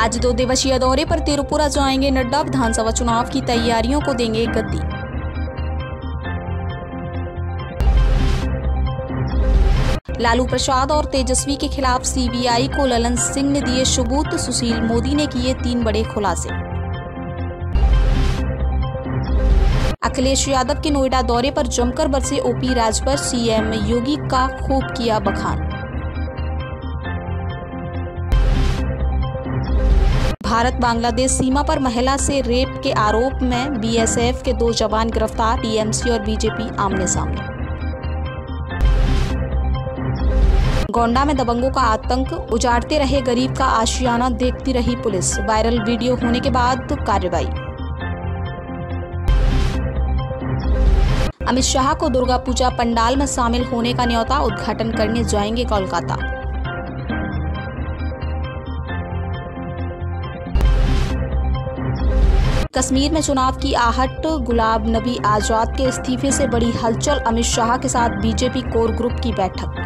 आज 2 दिवसीय दौरे पर त्रिपुरा जाएंगे नड्डा। विधानसभा चुनाव की तैयारियों को देंगे गति। लालू प्रसाद और तेजस्वी के खिलाफ सीबीआई को ललन सिंह ने दिए सबूत। सुशील मोदी ने किए 3 बड़े खुलासे। अखिलेश यादव के नोएडा दौरे पर जमकर बरसे ओपी राजभर। सीएम योगी का खूब किया बखान। भारत बांग्लादेश सीमा पर महिला से रेप के आरोप में बीएसएफ के 2 जवान गिरफ्तार। टीएमसी और बीजेपी आमने सामने। गोंडा में दबंगों का आतंक, उजाड़ते रहे गरीब का आशियाना देखती रही पुलिस। वायरल वीडियो होने के बाद कार्रवाई। अमित शाह को दुर्गा पूजा पंडाल में शामिल होने का न्योता। उद्घाटन करने जाएंगे कोलकाता। कश्मीर में चुनाव की आहट, गुलाम नबी आजाद के इस्तीफे से बड़ी हलचल। अमित शाह के साथ बीजेपी कोर ग्रुप की बैठक।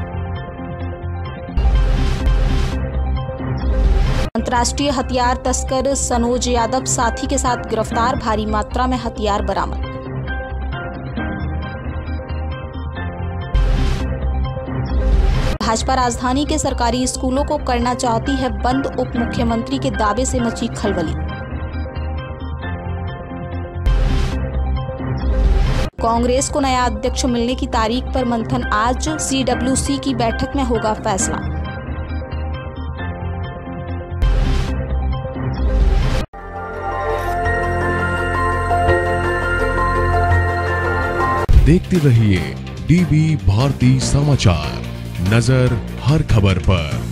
अंतर्राष्ट्रीय हथियार तस्कर सनोज यादव साथी के साथ गिरफ्तार। भारी मात्रा में हथियार बरामद। भाजपा राजधानी के सरकारी स्कूलों को करना चाहती है बंद। उप मुख्यमंत्री के दावे से मची खलबली। कांग्रेस को नया अध्यक्ष मिलने की तारीख पर मंथन। आज सीडब्ल्यूसी की बैठक में होगा फैसला। देखते रहिए डीबी भारती समाचार, नजर हर खबर पर।